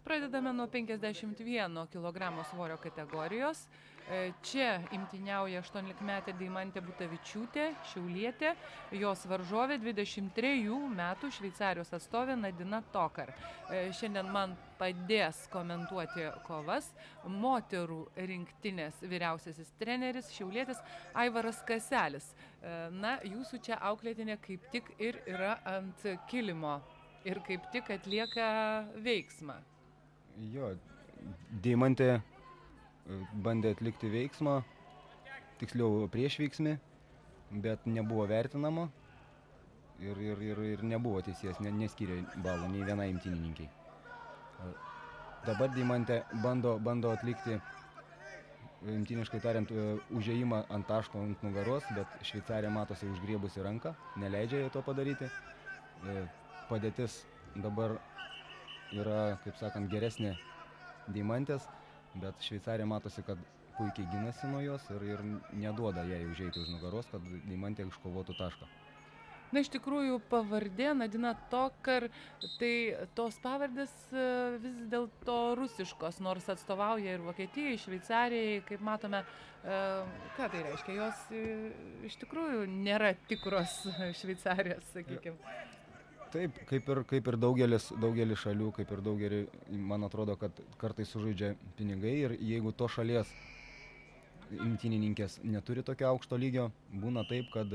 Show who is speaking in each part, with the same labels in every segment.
Speaker 1: Pradedame nuo 51 kg svorio kategorijos. Čia imtyniauja 18-metė Deimantė Butavičiūtė, šiaulietė, jos varžovė 23 metų Šveicarijos atstovė Nadina Tokar. Šiandien man padės komentuoti kovas moterų rinktinės vyriausiasis treneris, šiaulietis Aivaras Kaselis. Na, jūsų čia auklėtinė kaip tik ir yra ant kilimo ir kaip tik atlieka veiksmą.
Speaker 2: Jo, Deimantė bandė atlikti veiksmą, tiksliau priešveiksmį, bet nebuvo vertinama ir nebuvo teisėjas, neskyrė balų nei vienai imtynininkiai. Dabar Deimantė bando atlikti, imtyniškai tariant, užėjimą ant taško ant nugaros, bet Šveicarė matosi užgriebusi ranką, neleidžia jai to padaryti. Padėtis dabar yra, kaip sakant, geresnė Deimantės, bet Šveicarė matosi, kad puikiai ginasi nuo jos ir neduoda jai užeiti už nugaros, kad Deimantė iškovotų tašką.
Speaker 1: Na, iš tikrųjų, pavardė Nadina Tokar, tai tos pavardės vis dėlto rusiškos, nors atstovauja ir Vokietijai, Šveicarijai, kaip matome, ką tai reiškia, jos iš tikrųjų nėra tikros Šveicarijos, sakykime.
Speaker 2: Taip, kaip ir daugelis šalių, kaip ir daugelį, man atrodo, kad kartais sužaidžia pinigai ir jeigu to šalies imtynininkės neturi tokio aukšto lygio, būna taip, kad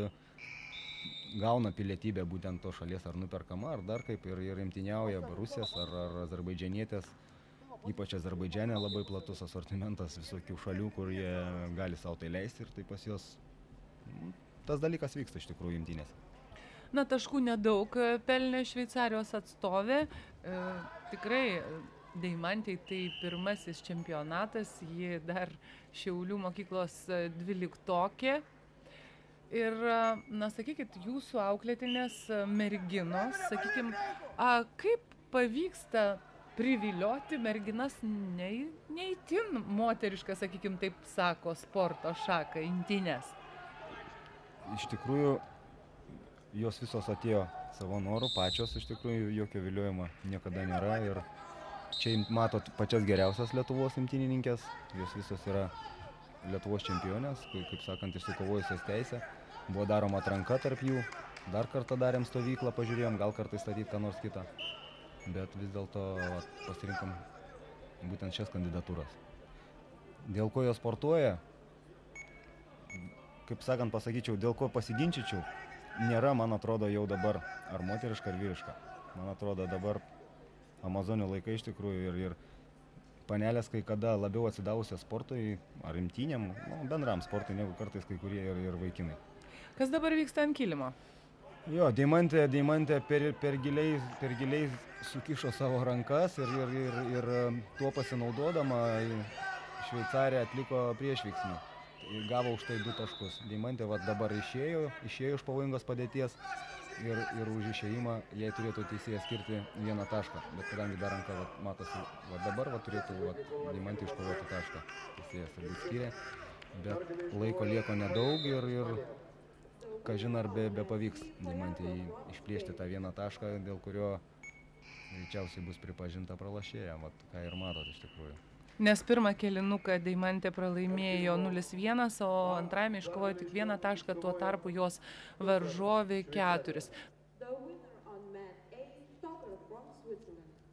Speaker 2: gauna pilietybę būtent to šalies ar nuperkama, ar dar kaip ir imtyniauja Rusės ar azerbaidžianietės. Ypač Azerbaidžiane labai platus asortimentas visokių šalių, kur jie gali savo tai leisti ir tai pas jos tas dalykas vyksta iš tikrųjų imtynėse.
Speaker 1: Na, taškų nedaug pelnė Šveicarijos atstovė. Tikrai Deimantei tai pirmasis čempionatas, ji dar Šiaulių mokyklos 12-okė. Ir, na, sakykit, jūsų auklėtinės merginos, sakykim, kaip pavyksta privilioti merginas neįtin moterišką, sakykim, taip sako, sporto šaką, imtynes?
Speaker 2: Iš tikrųjų, jos visos atėjo savo norų, pačios, iš tikrųjų, jokio viliojimo niekada nėra ir čia matot pačias geriausias Lietuvos imtynininkės, jos visos yra Lietuvos čempionės, kaip sakant, išsikovojusios teisę, buvo daroma atranka tarp jų, dar kartą darėm stovyklą, pažiūrėjom, gal kartais statyti ką nors kitą, bet vis dėlto pasirinkom būtent šias kandidatūras. Dėl ko jos sportuoja, kaip sakant, pasakyčiau, dėl ko pasiginčyčiau, nėra, man atrodo, jau dabar ar moteriška, ar vyriška. Man atrodo, dabar Amazonių laikai iš tikrųjų ir panelės kai kada labiau atsidavusios sportui ar imtynėm, bendram sportui, negu kartais kai kurie ir vaikinai.
Speaker 1: Kas dabar vyksta ant kilimo?
Speaker 2: Jo, Deimantė per giliai sukišo savo rankas ir tuo pasinaudodama Šveicarė atliko priešveiksmį. Gavo už tai 2 taškus. Deimantė dabar išėjo iš pavojingos padėties ir už išėjimą jai turėtų teisėjas skirti 1 tašką. Bet kadangi dar ranka matosi, dabar turėtų Deimantė iškovoti tašką. Teisėjas turbūt skyrė, bet laiko lieko nedaug ir kažin ar bepavyks Deimantė išplėšti tą 1 tašką, dėl kurio greičiausiai bus pripažinta pralašėja, ką ir matot iš tikrųjų.
Speaker 1: Nes pirmą kėlinuką Deimantė pralaimėjo 0-1, o antrajame iškovojo tik 1 tašką, tuo tarpu jos varžovė 4.